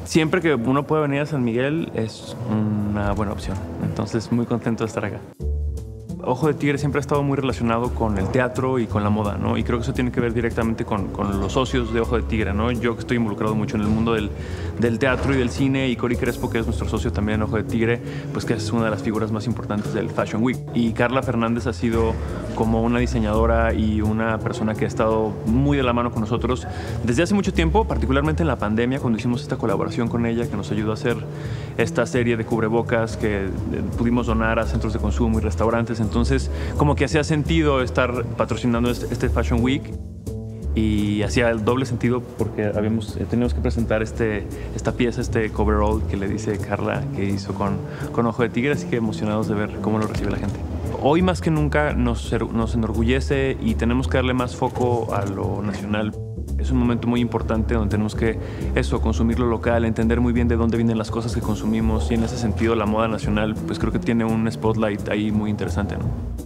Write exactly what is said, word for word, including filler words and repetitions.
Siempre que uno puede venir a San Miguel es una buena opción. Entonces, muy contento de estar acá. Ojo de Tigre siempre ha estado muy relacionado con el teatro y con la moda, ¿no? Y creo que eso tiene que ver directamente con, con los socios de Ojo de Tigre, ¿no? Yo que estoy involucrado mucho en el mundo del, del teatro y del cine, y Cory Crespo, que es nuestro socio también en Ojo de Tigre, pues que es una de las figuras más importantes del Fashion Week. Y Carla Fernández ha sido como una diseñadora y una persona que ha estado muy de la mano con nosotros desde hace mucho tiempo, particularmente en la pandemia, cuando hicimos esta colaboración con ella, que nos ayudó a hacer esta serie de cubrebocas que pudimos donar a centros de consumo y restaurantes. Entonces, como que hacía sentido estar patrocinando este Fashion Week, y hacía el doble sentido porque habíamos, teníamos que presentar este, esta pieza, este coverall que le dice Carla que hizo con, con Ojo de Tigre, así que emocionados de ver cómo lo recibe la gente. Hoy más que nunca nos, nos enorgullece y tenemos que darle más foco a lo nacional. Es un momento muy importante donde tenemos que, eso, consumir lo local, entender muy bien de dónde vienen las cosas que consumimos, y en ese sentido la moda nacional pues creo que tiene un spotlight ahí muy interesante, ¿no?